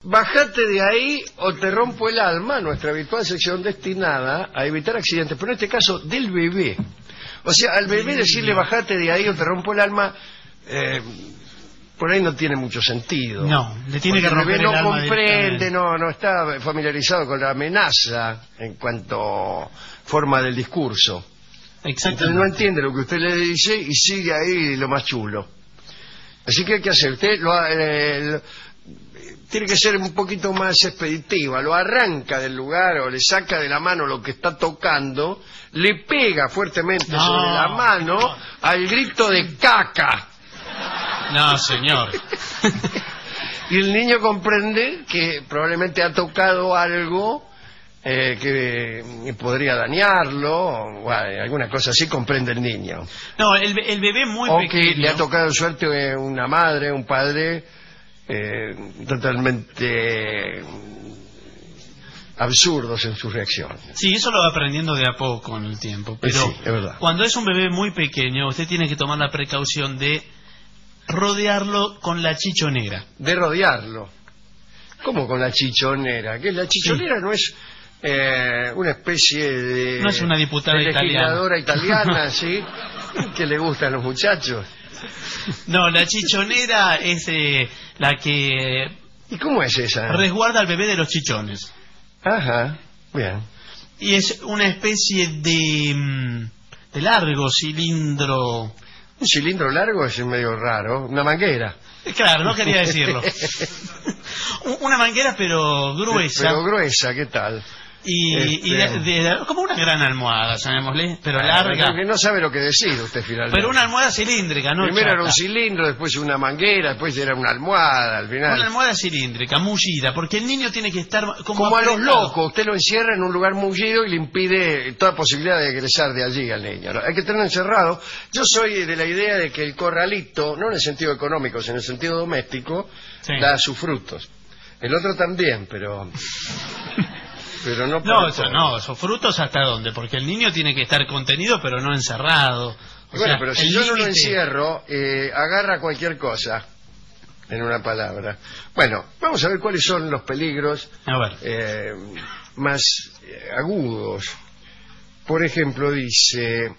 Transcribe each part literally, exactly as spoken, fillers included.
Bajate de ahí o te rompo el alma, nuestra habitual sección destinada a evitar accidentes, pero en este caso del bebé. O sea, al bebé decirle bajate de ahí o te rompo el alma, eh, por ahí no tiene mucho sentido. No, le tiene que romper el alma. El bebé no comprende, no, no está familiarizado con la amenaza en cuanto forma del discurso. Exactamente. Entonces no entiende lo que usted le dice y sigue ahí lo más chulo. Así que hay que hacer, usted lo, eh, lo tiene que ser un poquito más expeditiva, lo arranca del lugar o le saca de la mano lo que está tocando, le pega fuertemente no, sobre la mano no. al grito de caca. No, señor. Y el niño comprende que probablemente ha tocado algo eh, que podría dañarlo, o bueno, alguna cosa así comprende el niño. No, el, el bebé muy o pequeño. O que le ha tocado suerte una madre, un padre... Eh, totalmente absurdos en sus reacciones. Sí, eso lo va aprendiendo de a poco con el tiempo, pero sí, es verdad. Cuando es un bebé muy pequeño, usted tiene que tomar la precaución de rodearlo con la chichonera. De rodearlo. ¿Cómo con la chichonera? ¿Qué? La chichonera sí. no es eh, una especie de... No es una diputada de legisladora italiana, italiana ¿sí? que le gustan los muchachos. No, la chichonera es eh, la que... ¿Y cómo es esa? Resguarda al bebé de los chichones. Ajá, bien. Y es una especie de, de largo cilindro... Un cilindro largo es medio raro, una manguera. Claro, no quería decirlo. Una manguera pero gruesa. Pero gruesa, ¿qué tal? Y, este... y de, de, como una gran almohada, llamémosle, pero ah, larga. Que no sabe lo que decir usted finalmente. Pero una almohada cilíndrica, ¿no? Primero chata. Era un cilindro, después una manguera, después era una almohada, al final. Una almohada cilíndrica, mullida, porque el niño tiene que estar como, como a los apretado. locos. Usted lo encierra en un lugar mullido y le impide toda posibilidad de egresar de allí al niño. Hay que tenerlo encerrado. Yo soy de la idea de que el corralito, no en el sentido económico, sino en el sentido doméstico, sí. da sus frutos. El otro también, pero... Pero no, no, eso, no, esos frutos hasta dónde, porque el niño tiene que estar contenido pero no encerrado. O bueno, sea, pero si yo límite... no lo encierro, eh, agarra cualquier cosa, en una palabra. Bueno, vamos a ver cuáles son los peligros a ver. Eh, más eh, agudos. Por ejemplo, dice,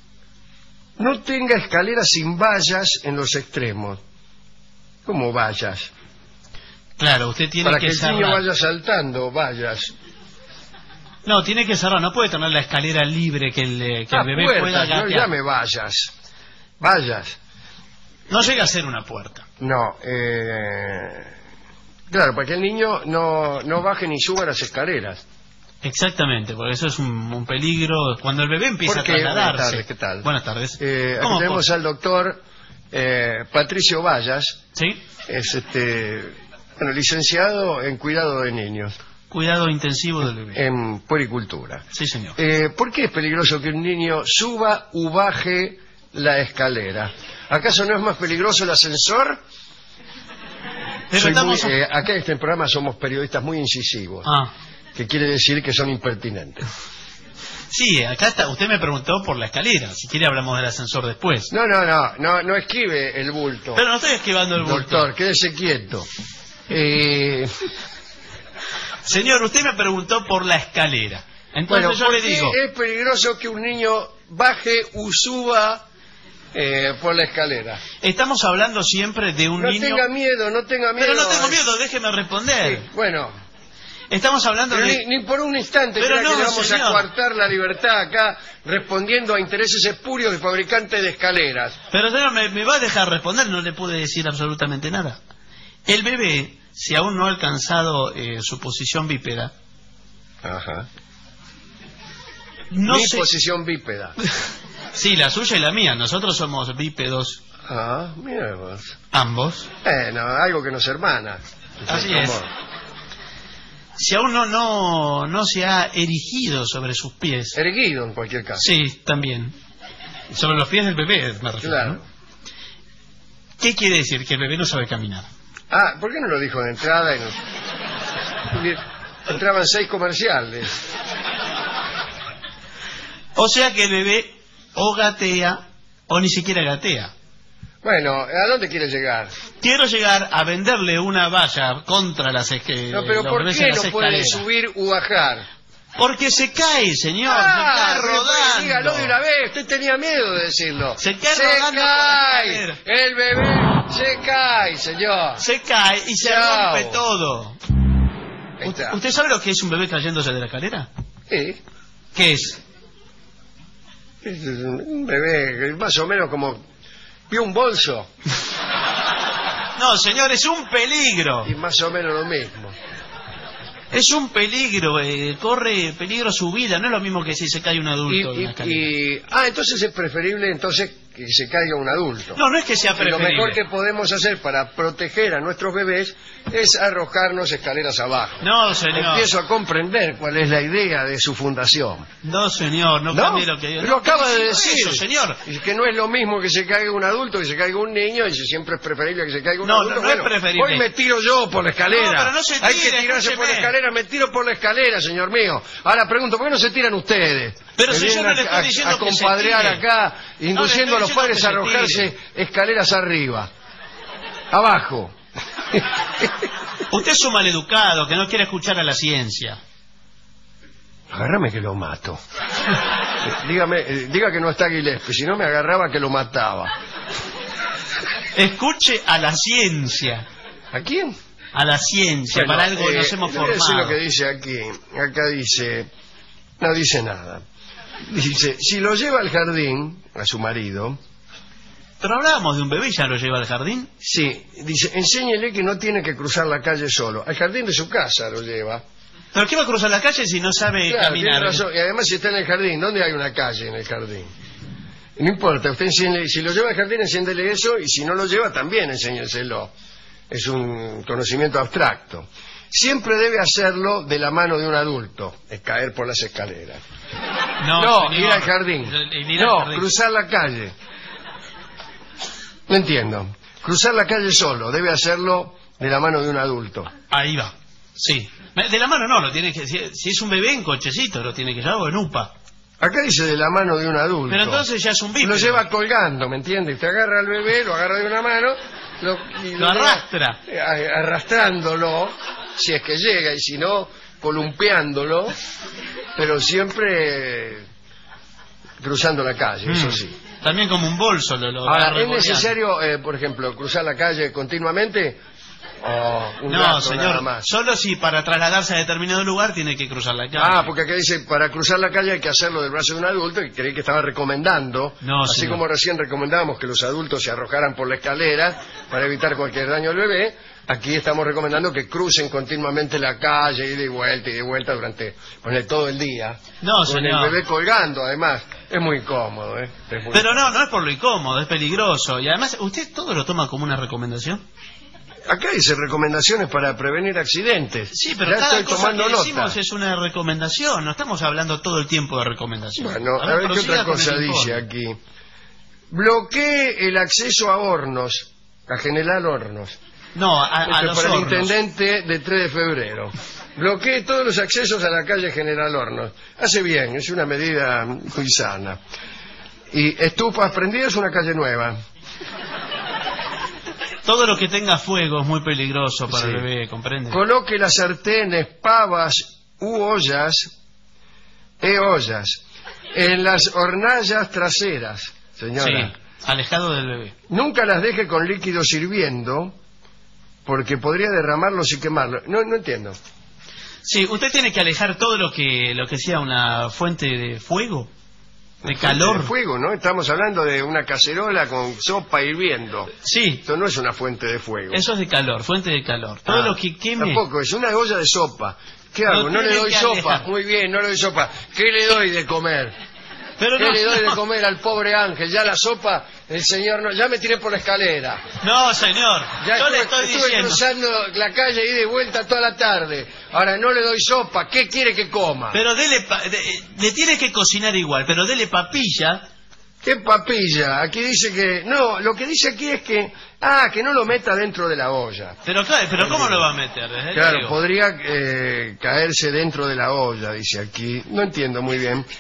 no tenga escaleras sin vallas en los extremos. ¿Cómo vallas? Claro, usted tiene Para que que el cerrar. niño vaya saltando, vallas. No, tiene que cerrar, no puede tener la escalera libre que el, que el bebé puertas, pueda gatear. No llame vallas, vallas. No llega a ser una puerta. No, eh... claro, para que el niño no, no baje ni suba las escaleras. Exactamente, porque eso es un, un peligro cuando el bebé empieza a qué? trasladarse. Buenas tardes, ¿qué tal? Buenas tardes. Eh, aquí tenemos por... al doctor eh, Patricio Vallas. ¿Sí? Es este, bueno, licenciado en cuidado de niños. Cuidado intensivo del bebé. En puericultura. Sí, señor. Eh, ¿Por qué es peligroso que un niño suba u baje la escalera? ¿Acaso no es más peligroso el ascensor? Pero estamos... muy, eh, acá en este programa somos periodistas muy incisivos. Ah. Que quiere decir que son impertinentes. Sí, acá está. Usted me preguntó por la escalera. Si quiere hablamos del ascensor después. No, no, no. No, no esquive el bulto. Pero no estoy esquivando el bulto. Doctor, quédese quieto. Eh... Señor, usted me preguntó por la escalera. Entonces bueno, yo le digo... es peligroso que un niño baje u suba eh, por la escalera? Estamos hablando siempre de un no niño... No tenga miedo, no tenga miedo. Pero no tengo miedo, déjeme responder. Sí, bueno... Estamos hablando Pero de... Ni, ni por un instante Pero creo no, que le vamos señor. a coartar la libertad acá respondiendo a intereses espurios de fabricantes de escaleras. Pero señor, me, me va a dejar responder, no le pude decir absolutamente nada. El bebé, si aún no ha alcanzado eh, su posición bípeda... Ajá. No Mi sé... posición bípeda. Sí, la suya y la mía. Nosotros somos bípedos. Ah, mira vos. Ambos. Bueno, algo que nos hermana. Así es. Si aún no, no, no se ha erigido sobre sus pies. Erguido en cualquier caso. Sí, también. Sobre los pies del bebé, me refiero. Claro. ¿No? ¿Qué quiere decir? Que el bebé no sabe caminar. Ah, ¿por qué no lo dijo de entrada? Y no... Entraban seis comerciales. O sea que el bebé o gatea o ni siquiera gatea. Bueno, ¿a dónde quiere llegar? Quiero llegar a venderle una valla contra las escaleras. No, pero ¿por qué no puede subir u bajar? Porque se cae, señor. Ah, se cae rodando. Dígalo de una vez. Usted tenía miedo de decirlo. Se cae se rodando. cae. El bebé se cae, señor. Se cae y se Chao. rompe todo. ¿Usted, ¿Usted sabe lo que es un bebé cayéndose de la escalera? Sí. ¿Qué es? Es un bebé más o menos como... ¿Vio un bolso? No, señor, es un peligro. Y más o menos lo mismo. Es un peligro, eh, corre peligro su vida, no es lo mismo que si se cae un adulto. Y, de y, una escalera. y- ah, entonces es preferible entonces que se caiga un adulto. No, no es que sea Y lo preferible. mejor que podemos hacer para proteger a nuestros bebés es arrojarnos escaleras abajo. No, señor. Empiezo a comprender cuál es la idea de su fundación. No, señor, no, ¿No? cambie lo que digo. Lo No, acaba de no decir. eso, señor. Y que no es lo mismo que se caiga un adulto que se caiga un niño, y si siempre es preferible que se caiga un No, adulto. no, no es Bueno, preferible. hoy me tiro yo por la escalera. No, pero no se Hay que tire, tirarse por la escúcheme. escalera, me tiro por la escalera, señor mío. Ahora pregunto, ¿por qué no se tiran ustedes? Pero Me si yo vienen no le a- estoy a- diciendo a que se compadrear tire. acá, induciendo No a le los estoy padres a diciendo que se arrojarse escaleras arriba. Abajo. Usted es un maleducado que no quiere escuchar a la ciencia. Agárrame que lo mato. Dígame, eh, diga que no está Gillespie, si no me agarraba que lo mataba. Escuche a la ciencia. ¿A quién? A la ciencia, Bueno, para algo eh, nos hemos le voy a decir formado. lo que dice aquí. Acá dice, no dice nada. Dice, si lo lleva al jardín, a su marido, Pero hablábamos de un bebé y ya lo lleva al jardín. sí, dice, enséñele que no tiene que cruzar la calle solo. Al jardín de su casa lo lleva. ¿Pero qué va a cruzar la calle si no sabe Claro, tiene caminar? razón. Y además si está en el jardín, ¿dónde hay una calle en el jardín? No importa, usted enséñele, si lo lleva al jardín, enséñele eso, y si no lo lleva, también enséñeselo. Es un conocimiento abstracto. Siempre debe hacerlo de la mano de un adulto, es caer por las escaleras. No, No, señor. ir al jardín. El ir al No, jardín. cruzar la calle. No entiendo. Cruzar la calle solo, debe hacerlo de la mano de un adulto. Ahí va. Sí. De la mano no, lo tiene que... Si, si es un bebé en cochecito, lo tiene que llevar o en upa. Acá dice de la mano de un adulto. Pero entonces ya es un bípedo. Lo lleva colgando, ¿me entiende? Usted agarra al bebé, lo agarra de una mano, lo, y Lo arrastra. lleva, eh, arrastrándolo, si es que llega, y si no, columpiándolo, pero siempre eh, cruzando la calle, eso Mm. sí. También como un bolso lo, lo va Ahora, ¿es revoleando. necesario, eh, por ejemplo, cruzar la calle continuamente? ¿O un No, rato nada señor, más? solo si para trasladarse a determinado lugar tiene que cruzar la calle. Ah, porque acá dice, para cruzar la calle hay que hacerlo del brazo de un adulto, y creí que estaba recomendando, No, así señor. como recién recomendábamos que los adultos se arrojaran por la escalera para evitar cualquier daño al bebé, aquí estamos recomendando que crucen continuamente la calle, ida y vuelta, y de vuelta durante bueno, todo el día. No, con señor. el bebé colgando, además. Es muy cómodo, ¿eh? Es muy- Pero no, no es por lo incómodo, es peligroso. Y además, ¿usted todo lo toma como una recomendación? Acá dice recomendaciones para prevenir accidentes. Sí, pero ya cada estoy cosa tomando que nota. decimos es una recomendación. No estamos hablando todo el tiempo de recomendación. Bueno, a ver qué prosiga otra con el cosa dice informe. aquí. Bloquee el acceso a hornos, a General Hornos. No, a, a Esto es los para el hornos. intendente de tres de febrero. Bloquee todos los accesos a la calle General Hornos. Hace bien, es una medida muy sana. Y estufas prendidas, una calle nueva. Todo lo que tenga fuego es muy peligroso para Sí. el bebé, ¿comprende? Coloque las sartenes, pavas u ollas, e ollas, en las hornallas traseras, señora. Sí, alejado del bebé. Nunca las deje con líquido hirviendo, porque podría derramarlos y quemarlos. No, no entiendo. Sí, usted tiene que alejar todo lo que lo que sea una fuente de fuego, de calor. De fuego, ¿no? Estamos hablando de una cacerola con sopa hirviendo. Sí, Esto no es una fuente de fuego. eso es de calor, fuente de calor. Todo Ah, lo que queme. Tampoco, es una olla de sopa. ¿Qué Lo hago? No le tiene doy que sopa. alejar. Muy bien, no le doy sopa. ¿Qué le doy de comer? Pero ¿Qué no, le doy de no. comer al pobre Ángel? Ya la sopa, el señor no... Ya me tiré por la escalera. No, señor. Ya Yo estuve, le estoy estuve diciendo. cruzando la calle y de vuelta toda la tarde. Ahora no le doy sopa. ¿Qué quiere que coma? Pero dele pa- de- le tiene que cocinar igual, pero dele papilla. ¿Qué papilla? Aquí dice que... No, lo que dice aquí es que... Ah, que no lo meta dentro de la olla. Pero claro, pero ¿cómo lo va a meter? Desde Claro, luego. podría eh, caerse dentro de la olla, dice aquí. No entiendo muy bien.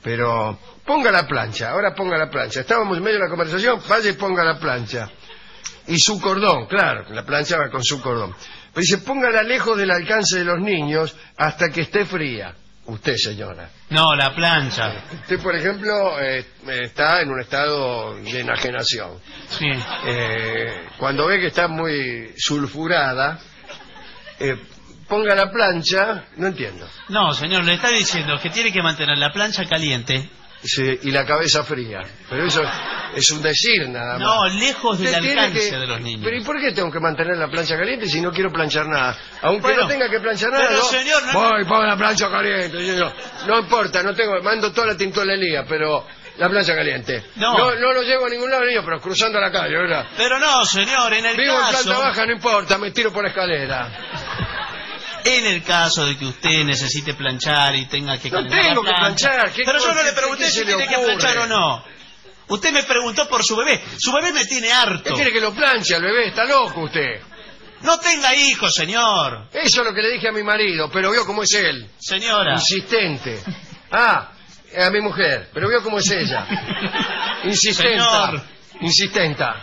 Pero ponga la plancha, ahora ponga la plancha. Estábamos en medio de la conversación, vaya y ponga la plancha. Y su cordón, claro, la plancha va con su cordón. Pero dice, póngala lejos del alcance de los niños hasta que esté fría. Usted, señora. No, la plancha. Usted, por ejemplo, eh, está en un estado de enajenación. Sí. Eh, cuando ve que está muy sulfurada, eh, ponga la plancha, no entiendo. No, señor, le está diciendo que tiene que mantener la plancha caliente. Sí, y la cabeza fría. Pero eso es un decir nada más. No, lejos del Usted tiene alcance que- de los niños. Pero ¿y por qué tengo que mantener la plancha caliente si no quiero planchar nada? Aunque Bueno, no tenga que planchar nada, pero, ¿no? señor, no- Voy, pongo la plancha caliente. Yo, yo, no importa, no tengo, mando toda la tintolería, pero la plancha caliente. No. no, no lo llevo a ningún lado, niño, pero cruzando la calle, ¿verdad? Pero no, señor, en el Vivo en caso... planta baja, no importa, me tiro por la escalera. En el caso de que usted necesite planchar y tenga que No calentar tengo la que plancha. planchar, ¿qué Pero yo no cosa- le qué- pregunté qué si se le tiene que ocurre? planchar o no. Usted me preguntó por su bebé. Su bebé me tiene ¿Qué harto. quiere que lo planche al bebé? Está loco usted. No tenga hijos, señor. Eso es lo que le dije a mi marido, pero vio cómo es él. Señora. Insistente. Ah, a mi mujer, pero vio cómo es ella. Insistenta. Señor. Insistenta.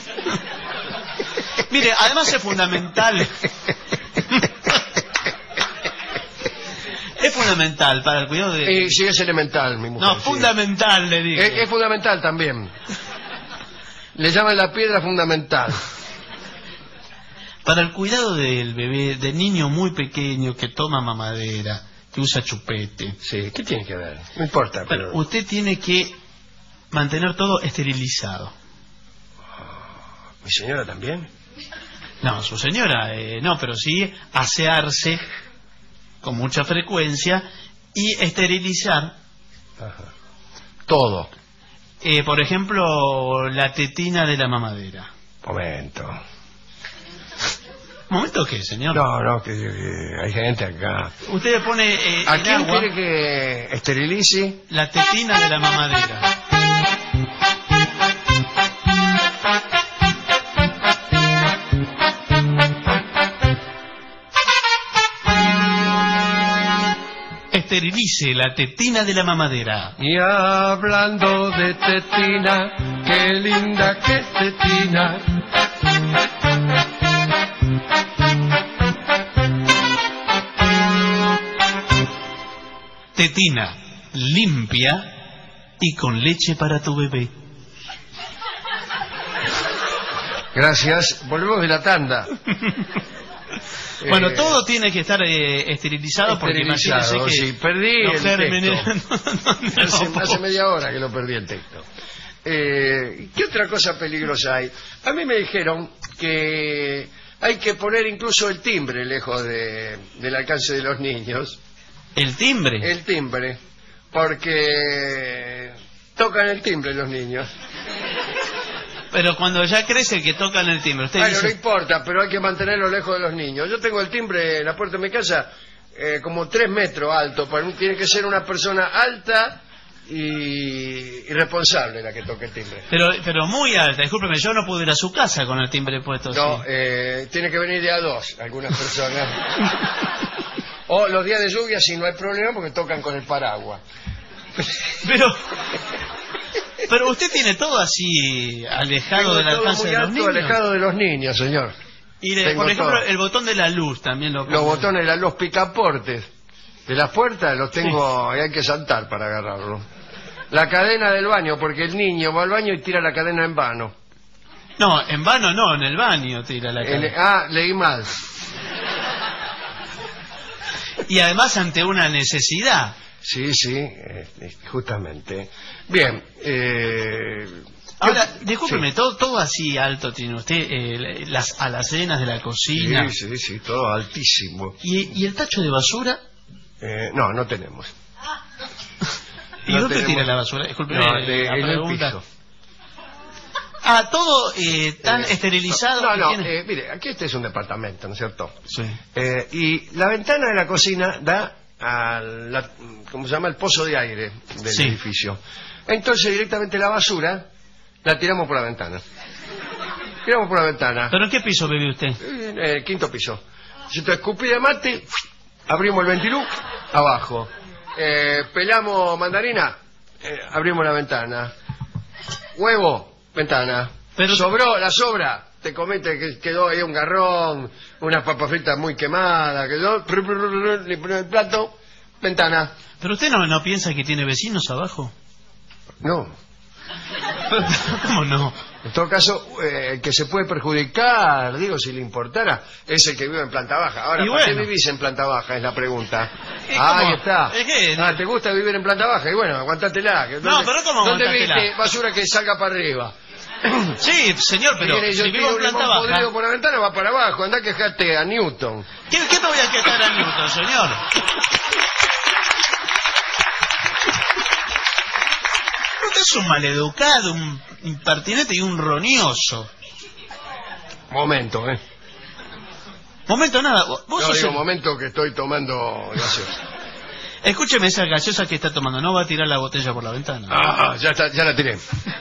Mire, además es fundamental. Es fundamental para el cuidado de... Y sí, es elemental, mi mujer. No, sí. fundamental, le digo. Es, es fundamental también. Le llaman la piedra fundamental. Para el cuidado del bebé, del niño muy pequeño que toma mamadera, que usa chupete. Sí, ¿qué tiene que ver? No importa, Pero pero... usted tiene que mantener todo esterilizado. ¿Mi señora también? No, su señora, eh, no, pero sí asearse con mucha frecuencia y esterilizar, Ajá. Todo. eh, por ejemplo, la tetina de la mamadera. Momento. ¿Momento qué, señor? No, no, que, que hay gente acá. Usted le pone eh, ¿A en quién agua quiere que esterilice? la tetina de la mamadera. Esterilice la tetina de la mamadera. Y hablando de tetina, qué linda que es tetina. Tetina limpia y con leche para tu bebé. Gracias. Volvemos de la tanda. Bueno, Eh, todo tiene que estar eh, esterilizado porque esterilizado, imagínese que sí, perdí los el gérmenes- texto. no, no, no, Hace, no. hace media hora que lo perdí el texto. Eh, ¿Qué otra cosa peligrosa hay? A mí me dijeron que hay que poner incluso el timbre lejos de, del alcance de los niños. El timbre. El timbre, porque tocan el timbre los niños. Pero cuando ya crece que tocan el timbre, usted Bueno, no dice... importa, pero hay que mantenerlo lejos de los niños. Yo tengo el timbre en la puerta de mi casa eh, como tres metros alto. Para mí tiene que ser una persona alta y, y responsable la que toque el timbre. Pero, pero muy alta, discúlpeme, yo no puedo ir a su casa con el timbre puesto No, así. eh, tiene que venir de a dos algunas personas. O los días de lluvia si no hay problema porque tocan con el paraguas. Pero... Pero usted tiene todo así alejado Tengo del todo alcance muy de los alto, niños. alejado de los niños, señor. Y de- Tengo por ejemplo, todo. el botón de la luz también lo... Los botones, la- los picaportes de las puertas los tengo y hay que saltar para agarrarlo. La cadena del baño, porque el niño va al baño y tira la cadena en vano. No, en vano no, en el baño tira la En- cadena. ah, leí mal. Y además ante una necesidad. Sí, sí, eh, eh, justamente. Bien. Eh, Ahora, ¿qué- discúlpeme, sí. todo, todo así alto tiene usted, eh, las alacenas de la cocina. Sí, sí, sí, todo altísimo. ¿Y, y el tacho de basura? Eh, no, no tenemos. ¿Y No dónde tenemos- tira la basura? Discúlpeme No, la de- en el pregunta. piso. Ah, todo eh, tan Eh, esterilizado. No, que no, tiene- eh, mire, aquí este es un departamento, ¿no es cierto? Sí. Eh, y la ventana de la cocina da a la, ¿cómo se llama? El pozo de aire del Sí. edificio. Entonces directamente la basura la tiramos por la ventana. Tiramos por la ventana. ¿Pero en qué piso vive usted? En el quinto piso. Si te escupí de mate, abrimos el ventilú, abajo. Eh, pelamos mandarina, eh, abrimos la ventana. Huevo, ventana. Pero... Sobró, la sobra. Te comete que quedó ahí un garrón, unas papas fritas muy quemadas, quedó, le pone el plato, ventana. ¿Pero usted no, no piensa que tiene vecinos abajo? No. ¿Cómo no? En todo caso, eh, el que se puede perjudicar, digo, si le importara, es el que vive en planta baja. Ahora, Y ¿por bueno. qué vivís en planta baja? Es la pregunta. ¿Y Ah, cómo? ahí está. ¿Es que? Ah, ¿te gusta vivir en planta baja? Y bueno, aguantátela. que No, ¿dónde- pero ¿cómo ¿Dónde aguantátela? viste basura que salga para arriba? Sí, señor, pero Mire, yo si vivo tiro en un planta limón podrido baja... por la ventana, va para abajo. Andá, quejate a Newton. ¿Qué, ¿Qué me voy a quejar a Newton, señor? Usted es un maleducado, un impertinente y un roñoso. Momento, ¿eh? Momento nada, vos No, sos digo, el- momento que estoy tomando gaseosa. Escúcheme esa gaseosa que está tomando, no va a tirar la botella por la ventana. Ah, ya, está, ya la tiré.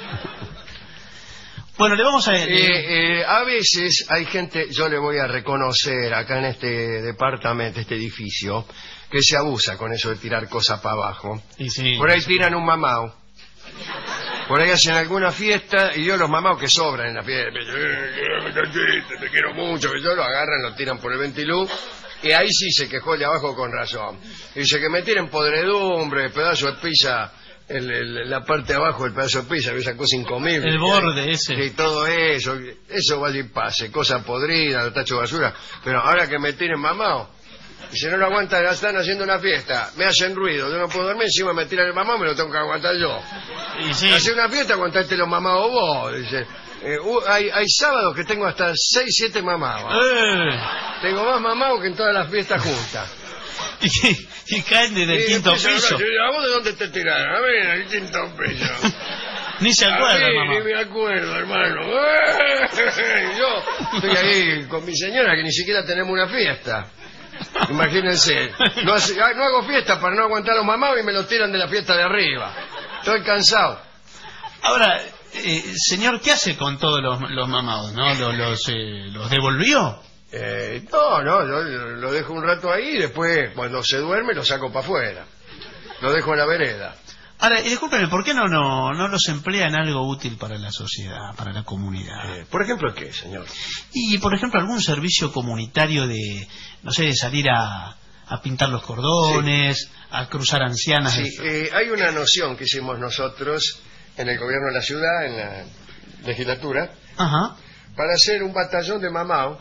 Bueno, le vamos a... Eh, eh, a veces hay gente, yo le voy a reconocer acá en este departamento, este edificio, que se abusa con eso de tirar cosas para abajo. Y sí. Por ahí tiran un mamao. Por ahí hacen alguna fiesta y yo los mamaos que sobran en la fiesta, te quiero mucho, que yo lo agarran, lo tiran por el ventilú. Y ahí sí se quejó el de abajo con razón. Dice que me tiren podredumbre, pedazo de pizza, el, el- la parte de abajo del pedazo de pizza, esa cosa incomible. El borde ese. Y todo eso, eso vaya y pase, cosa podrida, tacho de basura. Pero ahora que me tiren mamao, y si no lo aguantan, están haciendo una fiesta, me hacen ruido, yo no puedo dormir, encima me tiran el mamao, me lo tengo que aguantar yo. Y sí. Hacer una fiesta, aguantarte los mamados vos, dice. Eh, uh, hay, hay sábados que tengo hasta seis, siete mamados. Eh, Tengo más mamados que en todas las fiestas juntas. y, y caen desde el Y quinto empieza a piso. hablar, ¿a vos de dónde te tiraron? A ver, el quinto piso. Ni se A acuerda, mí mamá. ni me acuerdo, hermano. Y yo estoy ahí con mi señora, que ni siquiera tenemos una fiesta. Imagínense. No, hace- ah, no hago fiesta para no aguantar a los mamados y me los tiran de la fiesta de arriba. Estoy cansado. Ahora, eh, señor, ¿qué hace con todos los, los mamados, no? ¿Los, los, eh, los devolvió? Eh, no, no, yo lo dejo un rato ahí y después, cuando se duerme, lo saco para afuera. Lo dejo en la vereda. Ahora, y discúlpeme, ¿por qué no, no, no los emplea en algo útil para la sociedad, para la comunidad? Eh, ¿Por ejemplo qué, señor? Y, por ejemplo, algún servicio comunitario de, no sé, de salir a, a pintar los cordones, a cruzar ancianas. Sí, eh, hay una noción que hicimos nosotros en el gobierno de la ciudad, en la legislatura, Ajá. para hacer un batallón de mamao,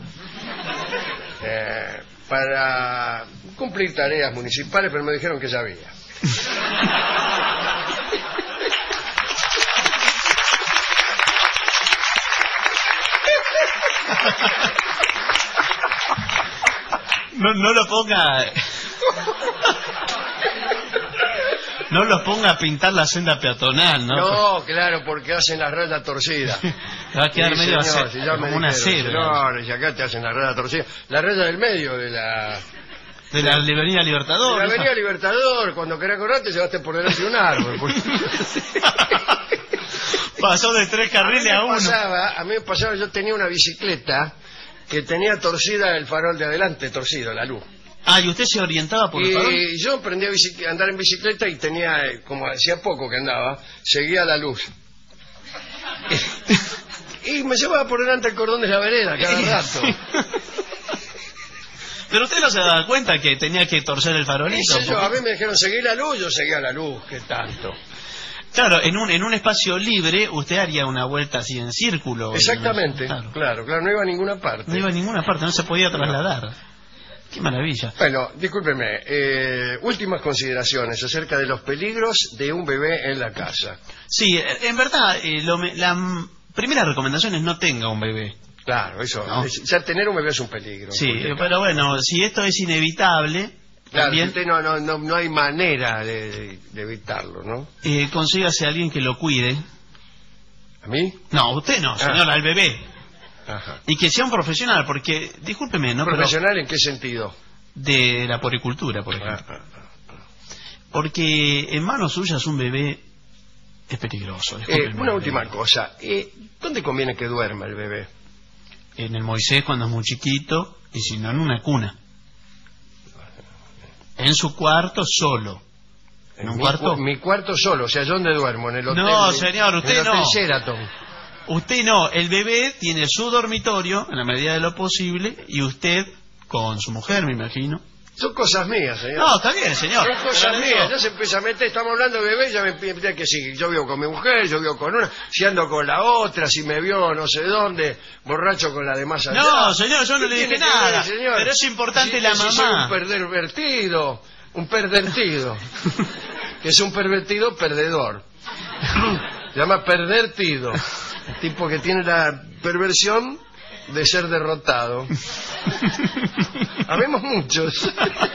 eh, para cumplir tareas municipales, pero me dijeron que ya había. No, no lo ponga... No los ponga a pintar la senda peatonal, ¿no? No, claro, porque hacen la raya torcida. Va a quedar Sí, medio señor, ace- si ya me como una dijeron, cebra. señor, y acá te hacen la raya torcida. La raya del medio de la... De la Avenida De Libertador. la esa. Avenida Libertador, cuando querés correr te llevaste por delante de un árbol. porque- Pasó de tres carriles a a mí me uno. pasaba, a mí me pasaba, yo tenía una bicicleta que tenía torcida el farol de adelante, torcido, la luz. Ah, ¿y usted se orientaba por el farol? Y yo aprendí a bicic- a andar en bicicleta y tenía, eh, como hacía poco que andaba, seguía la luz. Y me llevaba por delante el cordón de la vereda cada rato. Pero usted no se daba cuenta que tenía que torcer el ¿Qué farolito. sé yo? porque- A mí me dijeron seguir la luz, yo seguía la luz, ¿qué tanto? Claro, en un, en un espacio libre usted haría una vuelta así en círculo. Exactamente, Claro. claro, claro, no iba a ninguna parte. No iba a ninguna parte, no se podía trasladar. Qué maravilla. Bueno, discúlpeme, eh, últimas consideraciones acerca de los peligros de un bebé en la casa. Sí, eh, en verdad, eh, lo me- la mm, primera recomendación es no tenga un bebé. Claro, eso, No. es- ya tener un bebé es un peligro. Sí, Porque, eh, pero bueno, si esto es inevitable, claro, también usted no, no, no, no hay manera de, de- de evitarlo, ¿no? eh, consígase a alguien que lo cuide. ¿A mí? No, usted no, señor, al bebé. Ajá. Y que sea un profesional, porque, discúlpeme, ¿no? Pero ¿Profesional en qué sentido? de la poricultura, por ejemplo. Ah, ah, Porque en manos suyas un bebé es peligroso. ah. Eh, discúlpeme. una última cosa, eh, ¿dónde conviene que duerma el bebé? En el Moisés cuando es muy chiquito, y si no en una cuna. En su cuarto solo. ¿En un mi cuarto? Cu mi cuarto solo, o sea, ¿yo dónde duermo? En el hotel. No, de, señor, usted en el hotel no. Sheraton. Usted no, el bebé tiene su dormitorio, en la medida de lo posible, y usted con su mujer, me imagino. Son cosas mías, señor. No, está bien, señor. Son cosas Pero mías. eso- Ya se empieza a meter, estamos hablando de bebé, ya me empieza que sí. Yo vivo con mi mujer, yo vivo con una, si ando con la otra, si me vio no sé dónde, borracho con la de más allá. No, señor, yo no ¿Qué le dije tiene que ver, nada. señor? Pero es importante Si- la si soy mamá. un pervertido, un pervertido. Que es un pervertido perdedor. Se llama pervertido. El tipo que tiene la perversión de ser derrotado. Habemos muchos.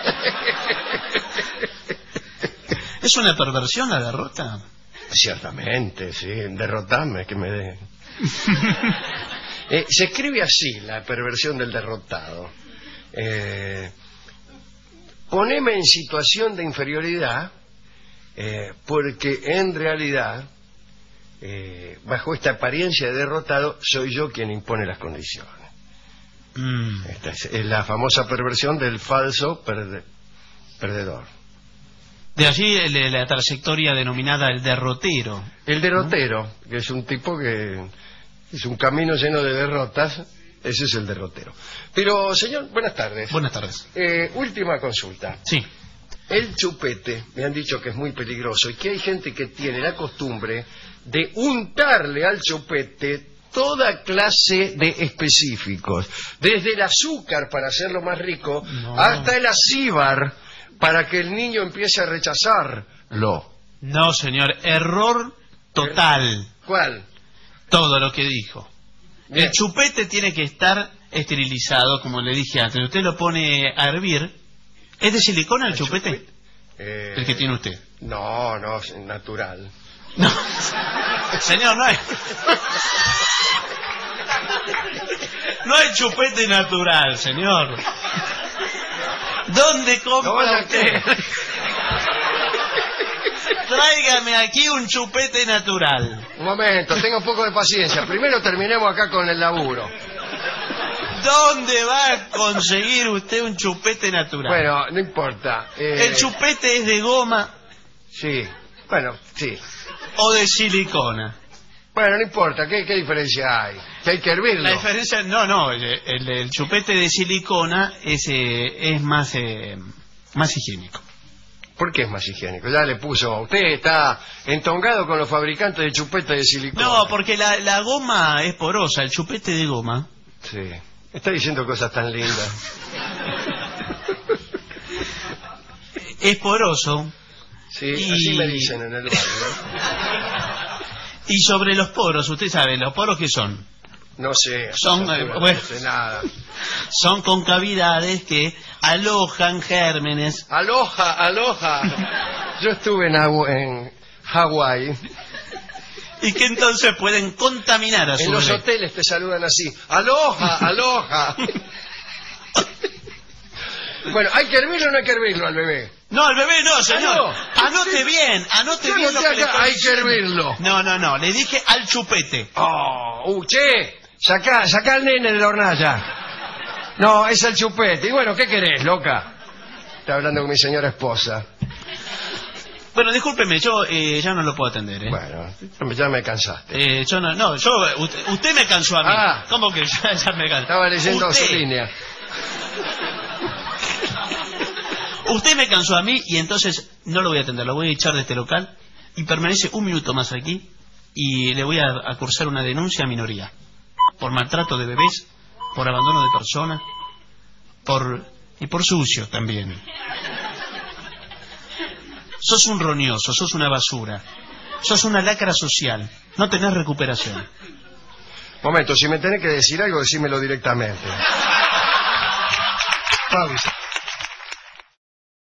¿Es una perversión la derrota? Ciertamente, sí, derrotarme, que me dé. Eh, se escribe así, la perversión del derrotado. Eh, poneme en situación de inferioridad, eh, porque en realidad, eh, bajo esta apariencia de derrotado, soy yo quien impone las condiciones. Mm. Esta es, es la famosa perversión del falso perde- perdedor. De allí el- la trayectoria denominada el derrotero. El derrotero, que es un tipo que es un camino lleno de derrotas, ese es el derrotero. Pero, señor, buenas tardes. Buenas tardes. Eh, última consulta. Sí. El chupete, me han dicho que es muy peligroso y que hay gente que tiene la costumbre de untarle al chupete toda clase de específicos, desde el azúcar para hacerlo más rico, No. hasta el acíbar para que el niño empiece a rechazarlo. No, señor, error total. ¿Cuál? Todo lo que dijo. Bien. El chupete tiene que estar esterilizado, como le dije antes. Usted lo pone a hervir. ¿Es de silicona el, ¿El chupete? chupete? Eh, El que tiene usted. No, no, es natural. No. Señor, no hay... No hay chupete natural, señor. ¿Dónde No vaya compra a usted? creer. Tráigame aquí un chupete natural. Un momento, tenga un poco de paciencia. Primero terminemos acá con el laburo. ¿Dónde va a conseguir usted un chupete natural? Bueno, no importa. eh, ¿El chupete es de goma Sí, bueno, sí. o de silicona? Bueno, no importa, ¿qué, qué diferencia hay? Que hay que hervirlo. La diferencia, no, no, el, el- el chupete de silicona es, eh, es más, eh, más higiénico. ¿Por qué es más higiénico? Ya le puso, usted está entongado con los fabricantes de chupetes de silicona. No, porque la, la goma es porosa, el chupete de goma. Sí, está diciendo cosas tan lindas. Es poroso. Sí, Y- así me dicen en el barrio. Y sobre los poros, usted sabe, ¿los poros qué son? No sé, Son, a esta eh, altura bueno. no sé nada. Son concavidades que alojan gérmenes. Aloha, aloha. Yo estuve en, Hawa- en Hawái. Y que entonces pueden contaminar a su En los bebé. hoteles te saludan así. Aloha, aloha. Bueno, ¿hay que hervirlo o no hay que hervirlo al bebé? No, al bebé no, señor. Ah, no. Anote bien, anote Yo bien no lo te que le acá, estoy hay que diciendo. hervirlo. No, no, no, le dije al chupete. Oh, uh, che, sacá, sacá al nene de la hornalla. No, es el chupete. Y bueno, ¿qué querés, loca? Está hablando con mi señora esposa. Bueno, discúlpeme, yo eh, ya no lo puedo atender, ¿eh? Bueno, ya me cansaste. Eh, yo no, no, yo, usted, usted me cansó a mí. Ah. ¿Cómo que ya, ya me cansó? Estaba leyendo usted, su línea. Usted me cansó a mí y entonces no lo voy a atender, lo voy a echar de este local y permanece un minuto más aquí y le voy a, a cursar una denuncia a minoría. Por maltrato de bebés, por abandono de personas, por y por sucio también. Sos un roñoso, sos una basura, sos una lacra social, no tenés recuperación. Momento, si me tenés que decir algo, decímelo directamente. Pausa.